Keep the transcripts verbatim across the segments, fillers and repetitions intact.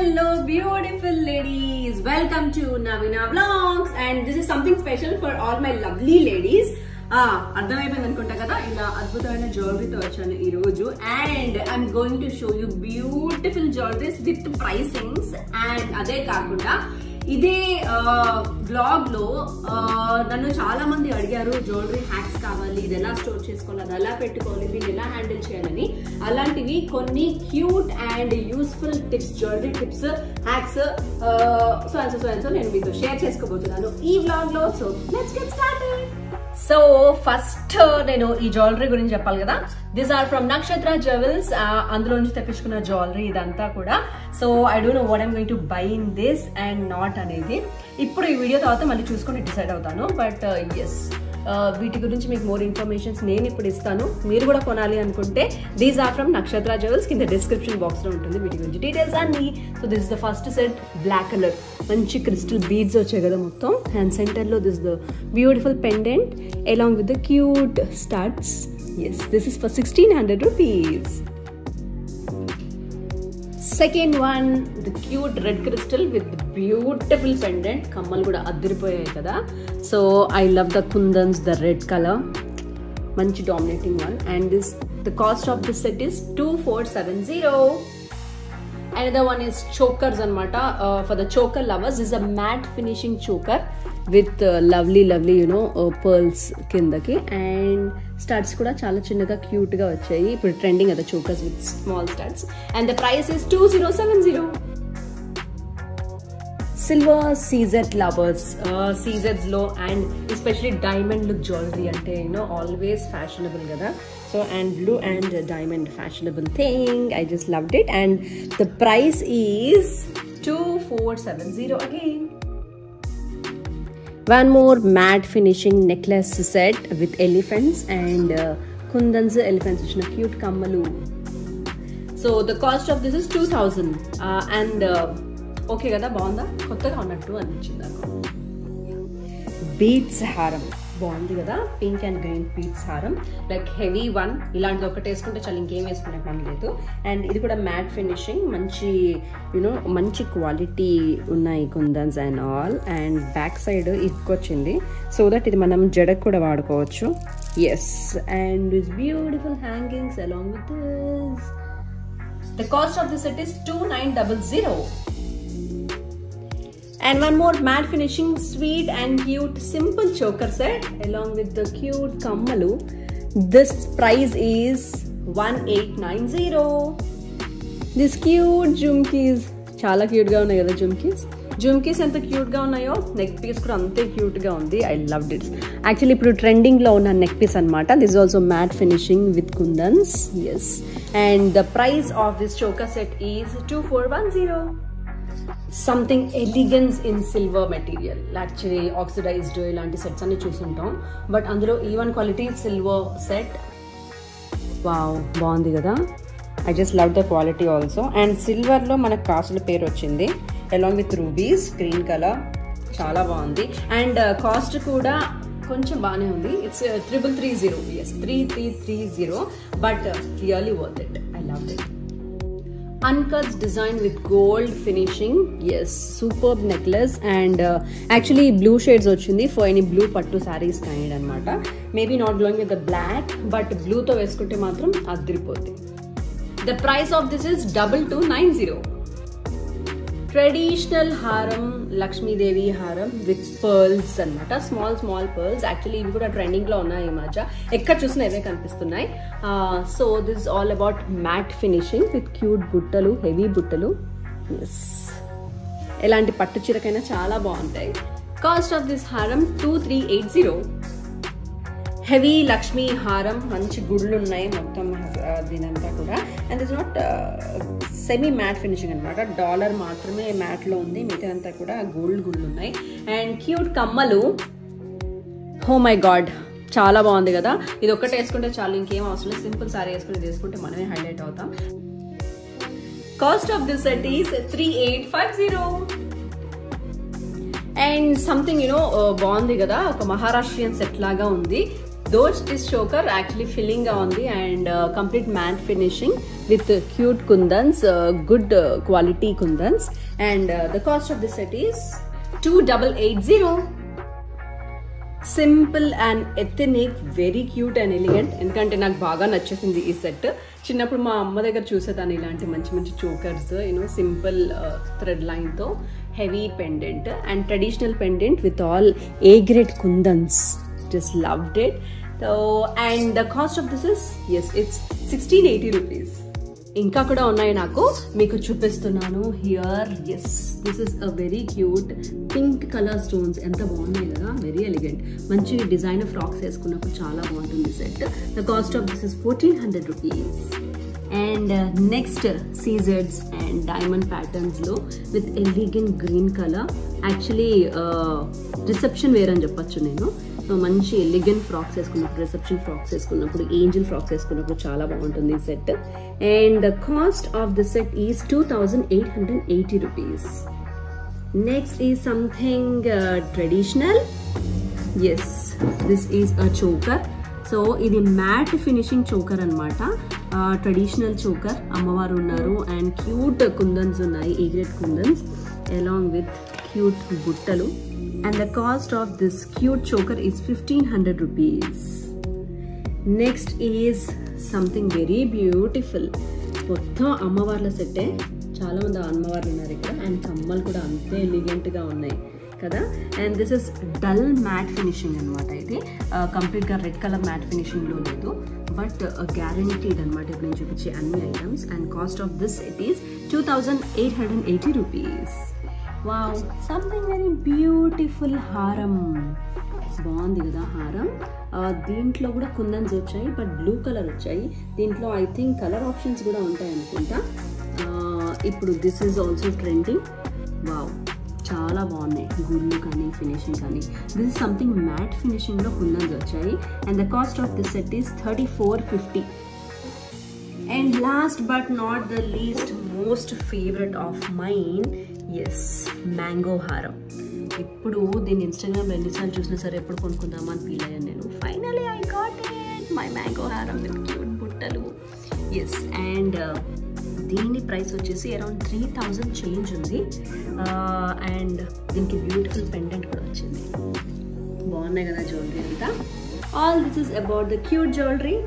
Hello beautiful ladies, welcome to Navina Vlogs and this is something special for all my lovely ladies. అర్థమైపోయింది అనుకుంటా కదా, ఇలా అద్భుతమైన జ్యువెలరీతో వచ్చాను ఈ రోజు and I'm going to show you beautiful jewelleries with pricings. And అదే కాకుండా ఇదే బ్లాగ్ లో నన్ను చాలా మంది అడిగారు జ్యువెలరీ హ్యాక్స్ కావాలి, ఇది ఎలా స్టోర్ చేసుకోవాలి, అది ఎలా పెట్టుకోవాలి, దీన్ని ఎలా హ్యాండిల్ చేయాలని. అలాంటివి కొన్ని cute and useful tips, jewellery tips, hacks so and so and so నేను మీతో షేర్ చేసుకోబోతున్నాను ఈ బ్లాగ్ లో. So let's get started. So first నేను ఈ జ్యువెలరీ గురించి చెప్పాలి కదా. This are from Nakshatra jewels. అందులో నుంచి తెప్పించుకున్న జ్యువెలరీ ఇదంతా కూడా. So I don't know what I'm going to buy in this and not అనేది ఇప్పుడు ఈ వీడియో తర్వాత మళ్ళీ చూసుకొని డిసైడ్ అవుతాను. బట్ ఎస్, వీటి గురించి మీకు మోర్ ఇన్ఫర్మేషన్స్ నేను ఇప్పుడు ఇస్తాను. మీరు కూడా కొనాలి అనుకుంటే these are from Nakshatra jewels, కింద డిస్క్రిప్షన్ బాక్స్ లో ఉంటుంది వీటి గురించి డీటెయిల్స్ అన్ని. So this is the first set, black colour, మంచి క్రిస్టల్ బీడ్స్ వచ్చాయి కదా మొత్తం. అండ్ సెంటర్ లో this the beautiful pendant along with the cute starts. Yes, this is for sixteen hundred rupees. Second one, the cute red crystal with beautiful pendant. కమ్మలు కూడా అదిరిపోయాయి కదా. So I love the kundans, the red colour, మంచి dominating one. And this the cost of this set is two four seven zero. Another one is chokers anamata. Uh, for the choker lovers, this is a matte finishing choker with uh, lovely lovely you know uh, pearls kindaki, and studs kuda chala chinnaga cute ga vachayi. Ippudu trending ada chokers with small studs and the price is two thousand seventy. Silver C Z lovers, uh, C Zs lo and especially diamond look jewelry ante you know always fashionable kada. So and blue and diamond fashionable thing, I just loved it and the price is two four seven zero again. One more matte finishing necklace set with elephants and uh, kundans elephants which are cute kammalu. So the cost of this is two thousand uh, and uh, okay kada, బాగుందా, కొత్తగా ఉన్నట్టు అనిపించింది నాకు. Beads హారం బాగుంది కదా, pink and green beads హారం, like heavy one. ఇలాంటిది ఒకటి వేసుకుంటే చాలా ఇంకేం వేసుకునే పని లేదు. అండ్ ఇది కూడా మ్యాట్ ఫినిషింగ్, మంచి యూనో మంచి క్వాలిటీ ఉన్నాయి kundans and all. And back side ఇక్కొచ్చింది సో దట్ ఇది మనం జడకు కూడా వాడుకోవచ్చు. Yes, and this beautiful hangings along with this. The cost of this set is two nine zero zero. And one more matte finishing sweet and cute simple choker set along with the cute kammalu. This price is one eight nine zero. This cute jumkis chala cute ga unnai kada. jumkis jumkis enta cute ga unnayo, neck piece kuda ante cute ga undi. I loved it. Actually ippudu trending lo unna neck piece anamata. This is also matte finishing with kundans. Yes, and the price of this choker set is two four one zero. Something elegance in silver material. Actually oxidized ilanti sets anni chusuntam, but అందులో even quality silver set. Wow, బాగుంది కదా. I just love the quality also. And silver లో మనకు కాసుల పేరు వచ్చింది along with rubies, green color, చాలా బాగుంది. అండ్ కాస్ట్ కూడా కొంచెం బాగానే ఉంది. It's triple three zero. Yes, three three three zero, but really worth it. I love it. Uncuts design with gold finishing. Yes, superb necklace and uh, actually blue shades ochindi for any blue pattu sarees kind anamata. Maybe not going with the black, but blue to veskunte matram adripothe. The price of this is double two nine zero. Traditional haram, Lakshmi Devi haram with pearls anamata. Small small pearls. Actually ivi kuda trending lo unnayi ee madhya, ekkada chusina ivే కనిపిస్తున్నాయి. So this is all about matte finishing with cute buttalu, heavy buttalu. Yes, elanti pattu chirakaina chaala baguntayi. Cost of this haram two three eight zero. Heavy Lakshmi హారం, మంచి గుళ్ళు ఉన్నాయి మొత్తం దీనంతా కూడా. And it's not semi matte finishing అనమాట, dollar మాత్రమే మ్యాట్లో ఉంది, మిగతా అంతా కూడా గోల్డ్ గుళ్ళు ఉన్నాయి. అండ్ క్యూట్ కమ్మలు, హో మై గాడ్, చాలా బాగుంది కదా. ఇది ఒక్కటే వేసుకుంటే చాలు, ఇంకేం అవసరం లేదు. సింపుల్ సారీ వేసుకుని వేసుకుంటే మనమే హైలైట్ అవుతాం. Cost of this set is three eight five zero. And something you know బాగుంది కదా, ఒక మహారాష్ట్రియన్ సెట్ లాగా ఉంది. Though this choker actually filling గా ఉంది and complete matte finishing with cute kundans, good quality kundans. And the cost of this set is two double eight zero. Simple and ethnic, very cute and elegant. ఎందుకంటే నాకు బాగా నచ్చేసింది ఈ set. చిన్నప్పుడు మా అమ్మ దగ్గర చూసేదాన్ని ఇలాంటి మంచి మంచి చోకర్స్, యూనో సింపుల్ థ్రెడ్ లైన్తో heavy pendant and traditional pendant with all A grade kundans. Just loved it. So and the cost of this is yes it's sixteen eighty rupees. ఇంకా కూడా ఉన్నాయి, నాకు మీకు చూపిస్తున్నాను here. Yes, this is a very cute pink colour stones. ఎంత బాగున్నాయి కదా, very elegant. మంచి డిజైనర్ ఫ్రాక్స్ వేసుకున్నప్పుడు చాలా బాగుంటుంది set. The cost of this is fourteen hundred rupees. And next scissors and diamond patterns లో with elegant green colour. Actually reception wear అని చెప్పొచ్చు నేను. సో మంచి ఎలిగెంట్ ఫ్రాక్స్ వేసుకున్నప్పుడు, రిసెప్షన్ ఫ్రాక్స్ వేసుకున్నప్పుడు, ఏంజల్ ఫ్రాక్స్ వేసుకున్నప్పుడు చాలా బాగుంటుంది ఈ set. And the cost of the set is two thousand eight hundred eighty rupees. Next is something traditional. Yes, this is a choker. So ఇది matte finishing choker అనమాట. Traditional choker, అమ్మవారు ఉన్నారు and cute kundans ఉన్నాయి, A grade kundans along with cute బుట్టలు. And the cost of this cute choker is fifteen hundred rupees. Next is something very beautiful. మొత్తం అమ్మవార్ల సెట్టే, చాలా మంది అమ్మవార్లు ఉన్నారు ఇక్కడ అండ్ కమ్మలు కూడా అంతే ఎలిగెంట్ గా ఉన్నాయి కదా. And this is dull matte finishing అనమాట. ఇది కంప్లీట్ గా రెడ్ కలర్ మ్యాట్ ఫినిషింగ్ లో లేదు, బట్ గ్యారంటీడ్ అనమాట ఇప్పుడు నేను చూపించే అన్ని items. And cost of this set is two thousand eight hundred eighty rupees. Wow, something very beautiful హారం. బాగుంది కదా హారం. దీంట్లో కూడా కుందన్స్ వచ్చాయి, బట్ బ్లూ కలర్ వచ్చాయి. దీంట్లో ఐ థింక్ కలర్ ఆప్షన్స్ కూడా ఉంటాయి అనుకుంటా. ఇప్పుడు this is also trending. Wow, చాలా బాగున్నాయి గుళ్ళు కానీ ఫినిషింగ్ కానీ. దిస్ ఇస్ సంథింగ్ మ్యాట్ ఫినిషింగ్లో కుందన్స్ వచ్చాయి. And the cost of this set is thirty four fifty. And last but not the least, most favorite of mine, yes, mango haram. ఇప్పుడు దీన్ని ఇన్స్టాగ్రామ్లో ఎన్నిసార్లు చూసినా సరే ఎప్పుడు కొనుక్కుందామా అని ఫీల్ అయ్యాను నేను. Finally I got it, my mango హారం విత్ క్యూట్ బుట్టలు. ఎస్, అండ్ దీని ప్రైస్ వచ్చేసి అరౌండ్ త్రీ థౌజండ్ చేంజ్ ఉంది. అండ్ దీనికి బ్యూటిఫుల్ పెండెంట్ కూడా వచ్చింది. బాగున్నాయి కదా జ్యువెలరీ అంతా. All this is about the cute jewellery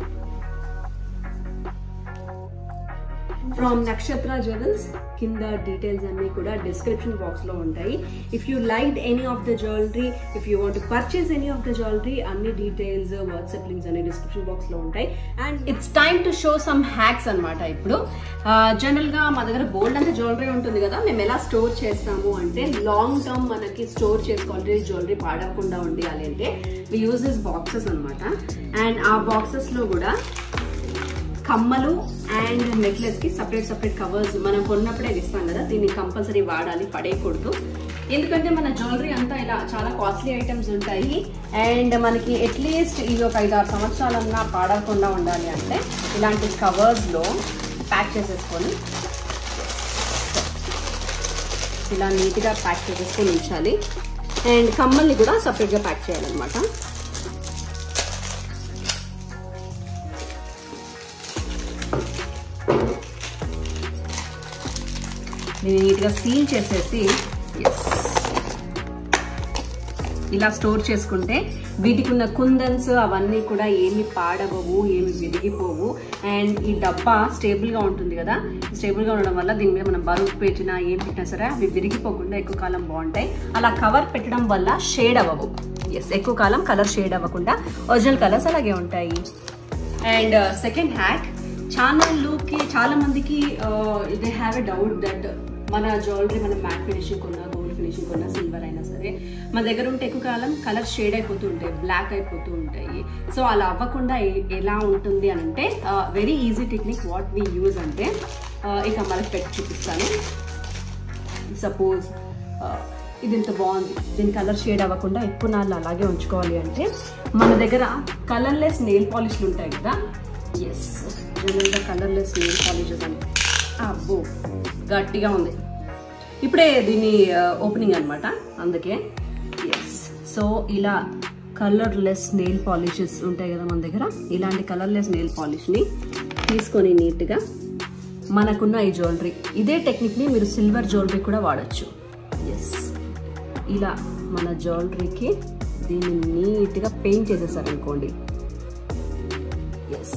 from Nakshatra jewels. కింద డీటెయిల్స్ అన్నీ కూడా డిస్క్రిప్షన్ బాక్స్ లో ఉంటాయి. If you like any of the jewellery, if you want to purchase any of the jewellery, అన్ని డీటెయిల్స్, వాట్సాప్ లింక్స్ అన్ని description box లో ఉంటాయి. And it's time to show some hacks అనమాట. ఇప్పుడు జనరల్ గా మా దగ్గర బోల్డ్ అంతా జ్యువెలరీ ఉంటుంది కదా, మేము ఎలా స్టోర్ చేస్తాము అంటే, లాంగ్ టర్మ్ మనకి స్టోర్ చేసుకోవాలి, జ్యువెలరీ పాడకుండా ఉండాలి అంటే వి యూజ్ దిస్ బాక్సెస్ అనమాట. అండ్ ఆ బాక్సెస్ లో కూడా కమ్మలు అండ్ నెక్లెస్ కి సపరేట్ సపరేట్ కవర్స్ మనం కొన్నప్పుడే ఇస్తాం కదా. దీన్ని కంపల్సరీ వాడాలి, పడేయకూడదు. ఎందుకంటే మన జ్యువెలరీ అంతా ఇలా చాలా కాస్ట్లీ ఐటమ్స్ ఉంటాయి అండ్ మనకి అట్లీస్ట్ ఇది ఒక ఐదు ఆరు సంవత్సరాలన్నా పాడకుండా ఉండాలి అంటే ఇలాంటి కవర్స్లో ప్యాక్ చేసేసుకొని ఇలా నీట్గా ప్యాక్ చేసేసుకొని ఉంచాలి. అండ్ కమ్మల్ని కూడా సపరేట్గా ప్యాక్ చేయాలన్నమాట. దీన్ని నీట్గా సీల్ చేసేసి ఇలా స్టోర్ చేసుకుంటే వీటికి ఉన్న కుందన్స్ అవన్నీ కూడా ఏమి పాడవవు, ఏమి విరిగిపోవు. అండ్ ఈ డబ్బా స్టేబుల్గా ఉంటుంది కదా, స్టేబుల్గా ఉండడం వల్ల దీని మీద మనం బరువు పెట్టినా ఏం పెట్టినా సరే అవి విరిగిపోకుండా ఎక్కువ కాలం బాగుంటాయి. అలా కవర్ పెట్టడం వల్ల షేడ్ అవ్వవు. ఎస్, ఎక్కువ కాలం కలర్ షేడ్ అవ్వకుండా ఒరిజినల్ కలర్స్ అలాగే ఉంటాయి. అండ్ సెకండ్ హ్యాక్, ఛానల్లోకి చాలా మందికి they have a doubt that మన జ్యువెలరీ మనం మ్యాట్ ఫినిషింగ్ కొన్నా, గోల్డ్ ఫినిషింగ్ కొన్నా, సిల్వర్ అయినా సరే మన దగ్గర ఉంటే ఎక్కువ కాలం కలర్ షేడ్ అయిపోతూ ఉంటాయి, బ్లాక్ అయిపోతూ ఉంటాయి. సో అలా అవ్వకుండా ఎలా ఉంటుంది అని అంటే very easy technique what we use అంటే, ఇక మనకి పెట్టి చూపిస్తాను. సపోజ్ ఇది ఇంత బాగుంది, దీని కలర్ షేడ్ అవ్వకుండా ఎక్కువ నాళ్ళు అలాగే ఉంచుకోవాలి అంటే మన దగ్గర కలర్లెస్ నెయిల్ పాలిష్లు ఉంటాయి కదా. ఎస్, జనరల్గా కలర్లెస్ నెయిల్ పాలిషెస్ అంటే అబ్బో గట్టిగా ఉంది. ఇప్పుడే దీన్ని ఓపెనింగ్ అనమాట, అందుకే. ఎస్, సో ఇలా కలర్లెస్ నెయిల్ పాలిషెస్ ఉంటాయి కదా మన దగ్గర, ఇలాంటి కలర్లెస్ నెయిల్ పాలిష్ని తీసుకొని నీట్గా మనకున్న ఈ జ్యువెలరీ, ఇదే టెక్నిక్ని మీరు సిల్వర్ జ్యువెలరీ కూడా వాడచ్చు. ఎస్, ఇలా మన జ్యువెలరీకి దీన్ని నీట్గా పెయింట్ చేసేసారనుకోండి. Yes,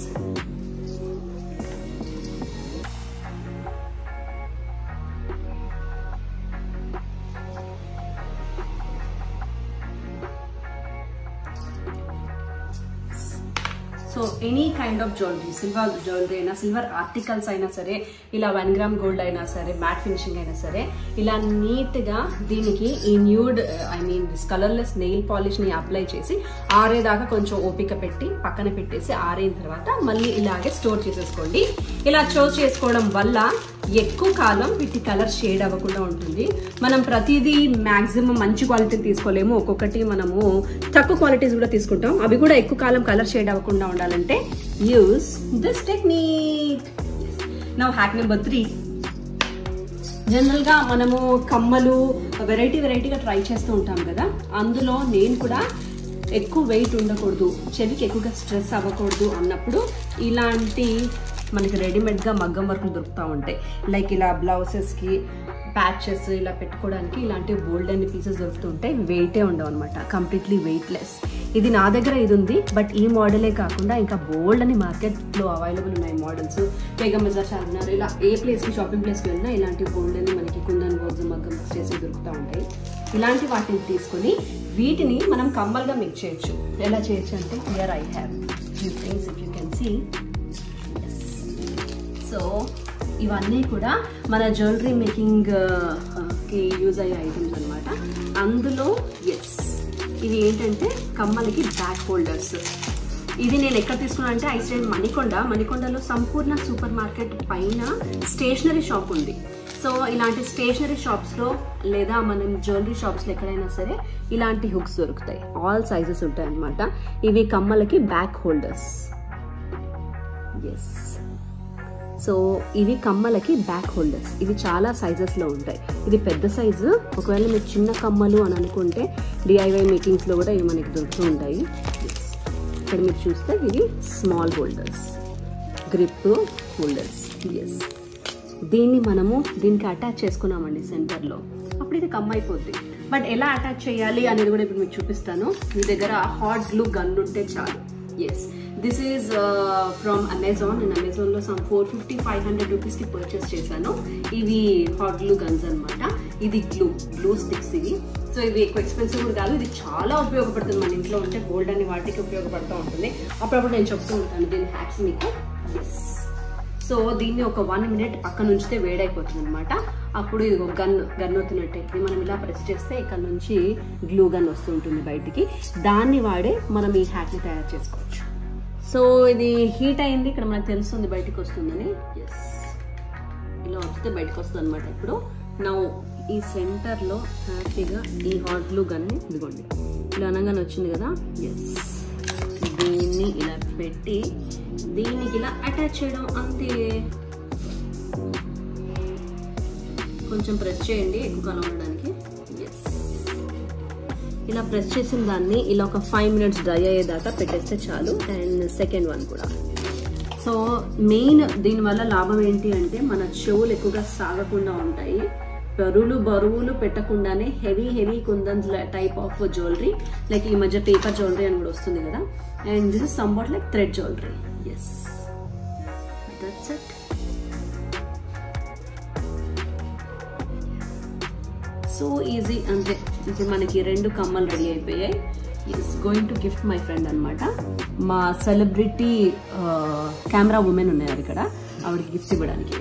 so any kind of jewellery, silver jewellery అయినా, సిల్వర్ ఆర్టికల్స్ అయినా సరే, ఇలా వన్ గ్రామ్ గోల్డ్ అయినా సరే, మ్యాట్ ఫినిషింగ్ అయినా సరే, ఇలా నీట్గా దీనికి ఈ nude I mean colourless nail పాలిష్ని అప్లై చేసి ఆరేదాకా కొంచెం ఓపిక పెట్టి పక్కన పెట్టేసి ఆరైన తర్వాత మళ్ళీ ఇలాగే స్టోర్ చేసేసుకోండి. ఇలా స్టోర్ చేసుకోవడం వల్ల ఎక్కువ కాలం వీటి కలర్ షేడ్ అవ్వకుండా ఉంటుంది. మనం ప్రతిదీ మ్యాక్సిమం మంచి క్వాలిటీ తీసుకోలేము, ఒక్కొక్కటి మనము తక్కువ క్వాలిటీస్ కూడా తీసుకుంటాం. అవి కూడా ఎక్కువ కాలం కలర్ షేడ్ అవ్వకుండా ఉండాలంటే use this technique. Now hack number three. జనరల్గా మనము కమ్మలు వెరైటీ వెరైటీగా ట్రై చేస్తూ ఉంటాం కదా, అందులో నేను కూడా ఎక్కువ వెయిట్ ఉండకూడదు, చెవికి ఎక్కువగా స్ట్రెస్ అవ్వకూడదు అన్నప్పుడు ఇలాంటి మనకి రెడీమేడ్గా మగ్గం వర్క్లు దొరుకుతూ ఉంటాయి. లైక్ ఇలా బ్లౌజెస్కి ప్యాచెస్ ఇలా పెట్టుకోవడానికి ఇలాంటి బోల్డ్ అన్ని పీసెస్ దొరుకుతూ ఉంటాయి. వెయిటే ఉండవు అనమాట, కంప్లీట్లీ వెయిట్లెస్. ఇది నా దగ్గర ఇది ఉంది, బట్ ఈ మోడలే కాకుండా ఇంకా బోల్డ్ అని మార్కెట్లో అవైలబుల్ ఉన్నాయి మోడల్స్. బేగం బజార్, చార్మినార్, ఇలా ఏ ప్లేస్కి షాపింగ్ ప్లేస్కి వెళ్ళినా ఇలాంటి బోల్డ్ అని మనకి కుందన్ బోర్డ్స్ మగ్గం వర్క్స్ చేసి దొరుకుతూ ఉంటాయి. ఇలాంటి వాటిని తీసుకొని వీటిని మనం కమ్మల్గా మిక్స్ చేయొచ్చు. ఎలా చేయొచ్చు అంటే here I have few things if you can see. So ఇవన్నీ కూడా మన జ్యువెలరీ మేకింగ్కి యూజ్ అయ్యే ఐటమ్స్ అనమాట. అందులో ఎస్, ఇవి ఏంటంటే కమ్మలకి బ్యాక్ హోల్డర్స్. ఇది నేను ఎక్కడ తీసుకున్నాను అంటే ఐస్లాండ్ మణికొండ. మణికొండలో సంపూర్ణ సూపర్ మార్కెట్ పైన స్టేషనరీ షాప్ ఉంది. సో ఇలాంటి స్టేషనరీ షాప్స్లో లేదా మనం జ్యువెలరీ షాప్స్లో ఎక్కడైనా సరే ఇలాంటి హుక్స్ దొరుకుతాయి. ఆల్ సైజెస్ ఉంటాయి అన్నమాట. ఇవి కమ్మలకి బ్యాక్ హోల్డర్స్. ఎస్, సో ఇవి కమ్మలకి బ్యాక్ హోల్డర్స్. ఇవి చాలా సైజెస్లో ఉంటాయి. ఇది పెద్ద సైజు. ఒకవేళ మీరు చిన్న కమ్మలు అని అనుకుంటే డిఐవై మేకింగ్స్లో కూడా ఇవి మనకి దొరుకుతూ ఉంటాయి. ఇక్కడ మీరు చూస్తే ఇవి small holders, grip holders. Yes, దీన్ని మనము దీనికి అటాచ్ చేసుకున్నామండి సెంటర్లో, అప్పుడు ఇది కమ్ అయిపోద్ది. బట్ ఎలా అటాచ్ చేయాలి అనేది కూడా ఇప్పుడు మీకు చూపిస్తాను. మీ దగ్గర హాట్ గ్లూ గన్ ఉంటే చాలు. Yes, this is from Amazon. నేను అమెజాన్లో some four fifty five hundred రూపీస్కి పర్చేస్ చేశాను. ఇవి హాట్ గ్లూ గన్స్ అనమాట. ఇది గ్లూ గ్లూ స్టిక్స్ ఇవి. సో ఇవి ఎక్కువ ఎక్స్పెన్సివ్ కూడా కాదు. ఇది చాలా ఉపయోగపడుతుంది మన ఇంట్లో ఉంటే, గోల్డ్ అని వాటికి ఉపయోగపడుతూ ఉంటుంది. అప్పుడప్పుడు నేను చెప్తూ ఉంటాను దీని హ్యాక్స్ మీకు. ఎస్, సో దీన్ని ఒక వన్ మినిట్ పక్కన ఉంచితే వేడైపోతుంది అనమాట. అప్పుడు ఇది ఒక గన్ గన్ అవుతున్నట్టే. ఇది మనం ఇలా ప్రెస్ చేస్తే ఇక్కడ నుంచి గ్లూ గన్ వస్తుంటుంది బయటికి. దాన్ని వాడే మనం ఈ హ్యాక్ని తయారు చేసుకోవచ్చు. సో ఇది హీట్ అయింది, ఇక్కడ మనకు తెలుస్తుంది బయటకు వస్తుందని. ఎస్, ఇలా వస్తే బయటకు వస్తుంది అనమాట. ఇప్పుడు నా ఈ సెంటర్లో హ్యాపీగా ఈ హాట్ గ్లూ గన్ని ఇదిగోండి ఇలా అనగానే వచ్చింది కదా. ఎస్, దీన్ని ఇలా పెట్టి దీనికి ఇలా అటాచ్ చేయడం అంతే. కొంచెం ప్రెస్ చేయండి ఎక్కువ కాలం ఉండడానికి. ఎస్, ఇలా ప్రెస్ చేసిన దాన్ని ఇలా ఒక ఫైవ్ మినిట్స్ డ్రై అయ్యేదాకా పెట్టేస్తే చాలు. అండ్ సెకండ్ వన్ కూడా. సో మెయిన్ దీనివల్ల లాభం ఏంటి అంటే మన చెవులు ఎక్కువగా సాగకుండా ఉంటాయి. బరువులు బరువులు పెట్టకుండానే heavy heavy kundans type of jewellery, like ఈ మధ్య పేపర్ జ్యువెలరీ అని కూడా వస్తుంది కదా. And this is somewhat like thread jewellery. Yes, that's it. So easy అంతే. ఇప్పుడు మనకి రెండు కమ్మలు రెడీ అయిపోయాయి. Is going to gift my friend అనమాట. మా సెలబ్రిటీ కెమెరా ఉమెన్ ఉన్నారు ఇక్కడ, ఆవిడకి గిఫ్ట్ ఇవ్వడానికి.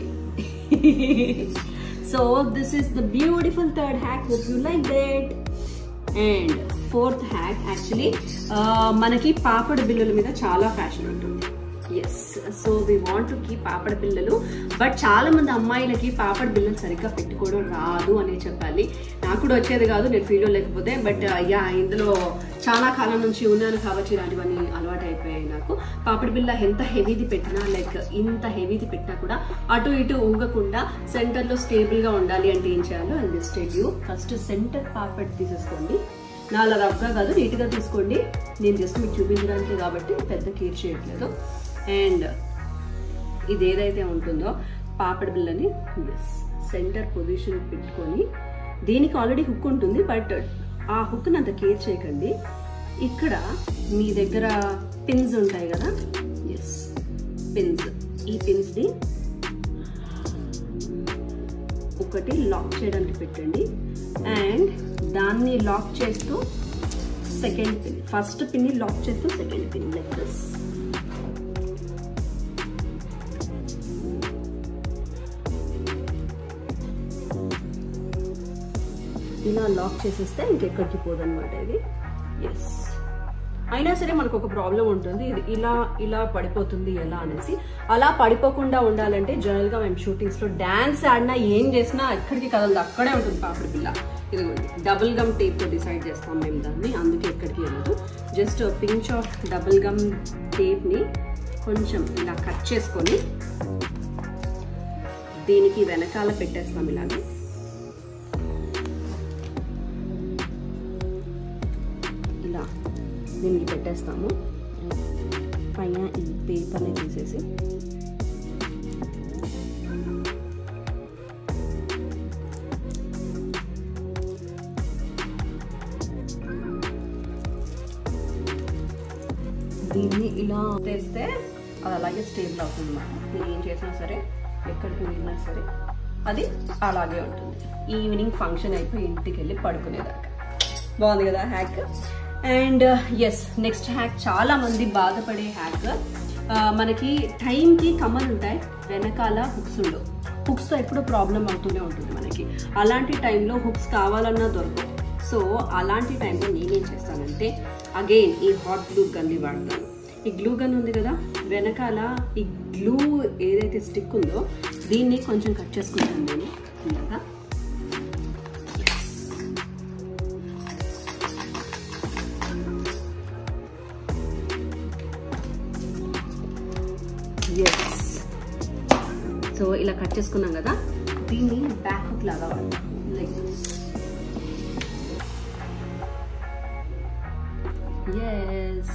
So this is the beautiful third hack. Hope you like that. And fourth hack actually మనకి పాపడ్ బిళ్ళల మీద చాలా ఫ్యాషన్ ఉంటుంది. Yes, so we want to keep పాపడ బిళ్ళలు. బట్ చాలా మంది అమ్మాయిలకి పాపడ బిళ్ళలు సరిగ్గా పెట్టుకోవడం రాదు అనే చెప్పాలి. నాకు కూడా వచ్చేది కాదు నేను ఫీల్డ్లో లేకపోతే. బట్ యా, ఇందులో చాలా కాలం నుంచి ఉన్నాను కాబట్టి ఇలాంటివన్నీ అలవాటు అయిపోయాయి నాకు. పాపడ బిళ్ళ ఎంత హెవీది పెట్టినా, లైక్ ఇంత హెవీది పెట్టినా కూడా అటు ఇటు ఊగకుండా సెంటర్లో స్టేబుల్గా ఉండాలి అంటే ఏం చేయాలో and just tell you. First centre పాపడ్ తీసేసుకోండి. నా అలా రఫ్గా కాదు, నీట్గా తీసుకోండి. నేను జస్ట్ మీకు చూపించడానికి కాబట్టి పెద్ద కేర్ చేయట్లేదు. అండ్ ఇది ఏదైతే ఉంటుందో పాపడి బిళ్ళని సెంటర్ పొజిషన్ పెట్టుకొని, దీనికి ఆల్రెడీ హుక్ ఉంటుంది బట్ ఆ హుక్ని అంత కేర్ చేయకండి. ఇక్కడ మీ దగ్గర పిన్స్ ఉంటాయి కదా, ఎస్ పిన్స్, ఈ పిన్స్ని ఒకటి లాక్ చేయడానికి పెట్టండి. అండ్ దాన్ని లాక్ చేస్తూ సెకండ్ పిన్, ఫస్ట్ పిన్ని లాక్ చేస్తూ సెకండ్ పిన్ లైక్ దిస్. ఇలా లాక్ చేసేస్తే ఇంకెక్కడికి పోదన్నమాట ఇది. ఎస్, అయినా సరే మనకు ఒక ప్రాబ్లం ఉంటుంది, ఇది ఇలా ఇలా పడిపోతుంది ఎలా అనేసి. అలా పడిపోకుండా ఉండాలంటే జనరల్గా మేము షూటింగ్స్లో డ్యాన్స్ ఆడినా ఏం చేసినా ఎక్కడికి కదలదు, అక్కడే ఉంటుంది పాపడి పిల్ల. ఇదిగోండి డబుల్ గమ్ టేప్తో డిసైడ్ చేస్తాం మేము దాన్ని, అందుకే ఎక్కడికి వెళ్ళదు. Just pinch of double gum టేప్ని కొంచెం ఇలా కట్ చేసుకొని దీనికి వెనకాల పెట్టేస్తాం. ఇలాగే ఇలా దీనికి పెట్టేస్తాము. పైన ఈ పేపర్ని తీసేసి దీన్ని ఇలా తెస్తే అది అలాగే స్టేబుల్ అవుతుంది అన్నమాట. నేను ఏం చేసినా సరే, ఎక్కడికి వెళ్ళినా సరే అది అలాగే ఉంటుంది. ఈవినింగ్ ఫంక్షన్ అయిపోయి ఇంటికి వెళ్ళి పడుకునేదాకా. బాగుంది కదా hack. And yes, next hack చాలా మంది బాధపడే హ్యాక్. మనకి టైంకి కమ్మలు ఉంటాయి, వెనకాల హుక్స్ ఉండవు. హుక్స్తో ఎప్పుడూ ప్రాబ్లం అవుతూనే ఉంటుంది మనకి. అలాంటి టైంలో హుక్స్ కావాలన్నా దొరకవు. సో అలాంటి టైంలో నేనేం చేస్తానంటే అగైన్ ఈ హాట్ గ్లూ గన్ని వాడతాను. ఈ గ్లూ గన్ ఉంది కదా, వెనకాల ఈ గ్లూ ఏదైతే స్టిక్ ఉందో దీన్ని కొంచెం కట్ చేసుకుంటాను నేను ఇందాక. ఎస్, సో ఇలా కట్ చేసుకున్నాం కదా, దీన్ని బ్యాక్ హుక్ లాగా వాడతాం లైక్ దిస్. ఎస్,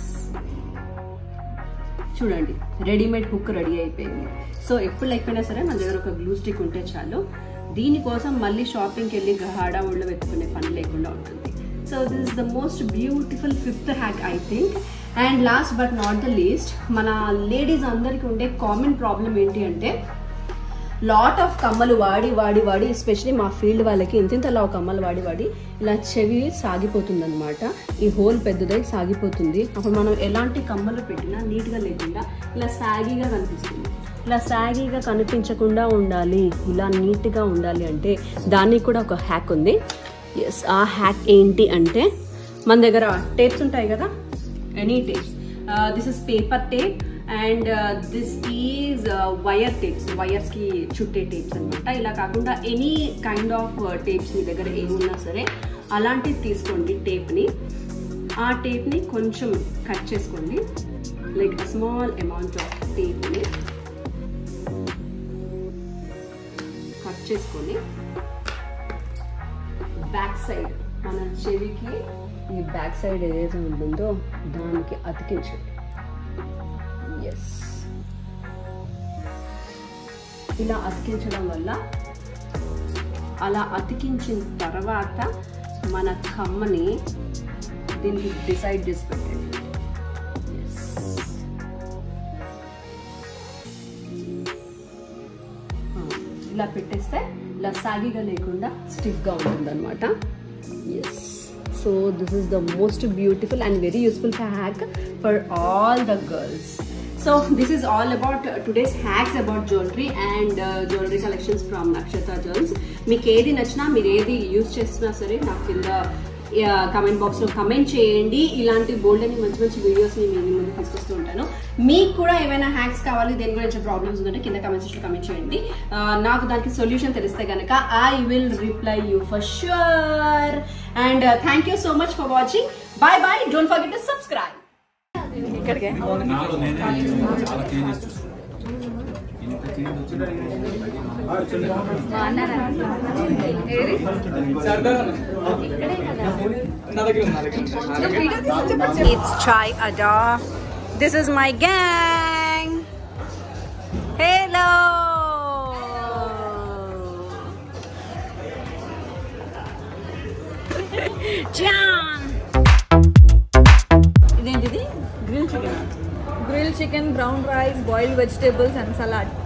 చూడండి రెడీమేడ్ హుక్ రెడీ అయిపోయింది. సో ఎప్పుడు లేకపోయినా సరే మన దగ్గర ఒక గ్లూ స్టిక్ ఉంటే చాలు. దీనికోసం మళ్ళీ షాపింగ్కి వెళ్ళి హడావుడిలో వెతుకునే పని లేకుండా ఉంటుంది. So this is the most beautiful fifth hack I think. And last but not the least, మన లేడీస్ అందరికీ ఉండే కామన్ ప్రాబ్లం ఏంటి అంటే లాట్ ఆఫ్ కమ్మలు వాడి వాడి వాడి ఎస్పెషలీ మా ఫీల్డ్ వాళ్ళకి ఇంత ఇంత లావు కమ్మలు వాడి వాడి ఇలా చెవి సాగిపోతుంది అనమాట. ఈ హోల్ పెద్దదై సాగిపోతుంది. అప్పుడు మనం ఎలాంటి కమ్మలు పెట్టినా నీట్గా లేకుండా ఇలా సాగీగా కనిపిస్తుంది. ఇలా సాగీగా కనిపించకుండా ఉండాలి, ఇలా నీట్గా ఉండాలి అంటే దానికి కూడా ఒక హ్యాక్ ఉంది. ఎస్, ఆ హ్యాక్ ఏంటి అంటే మన దగ్గర టేప్స్ ఉంటాయి కదా, any tapes. This is paper tape and this is wire tapes, వైర్స్కి చుట్టే టేప్స్ అనమాట. ఇలా కాకుండా ఎనీ కైండ్ ఆఫ్ టేప్స్ మీ దగ్గర ఏమున్నా సరే అలాంటివి తీసుకోండి టేప్ని. ఆ టేప్ని కొంచెం కట్ చేసుకోండి, like a small amount of టేప్ని కట్ చేసుకొని బ్యాక్ సైడ్ మన చెవికి ఈ బ్యాక్ సైడ్ ఏదైతే ఉంటుందో దానికి అతికించండి. ఎస్, ఇలా అతికించడం వల్ల, అలా అతికించిన తర్వాత మన కమ్మని దీనికి డిసైడ్ చేసి పెట్టండి. ఇలా పెట్టేస్తే ఇలా సాగిగా లేకుండా స్టిఫ్గా ఉంటుంది అనమాట. Yes, so this is the most beautiful and very useful hack for all the girls. So this is all about uh, today's hacks about jewelry and uh, jewelry collections from Nakshatra Jewels. మీకు ఏది నచ్చినా, మీరు ఏది use చేస్తున్నా సరే నాకు కింద comment బాక్స్లో కమెంట్ చేయండి. ఇలాంటి బోల్డ్ అని మంచి మంచి వీడియోస్ని మీ ముందు తీసుకొస్తూ ఉంటాను. మీకు కూడా ఏమైనా హ్యాక్స్ కావాలి, దేని గురించి ప్రాబ్లమ్స్ ఉందంటే కింద కమెంట్ సెక్షన్లో కమెంట్ చేయండి. నాకు దానికి సొల్యూషన్ తెలిస్తే కనుక I will reply you for sure. And thank you so much for watching. Bye bye. Don't forget to subscribe. ఇక్కడికే It's Chai Adda. This is my gang. Hello. John. Grilled chicken. Grilled chicken, brown rice, boiled vegetables and salad.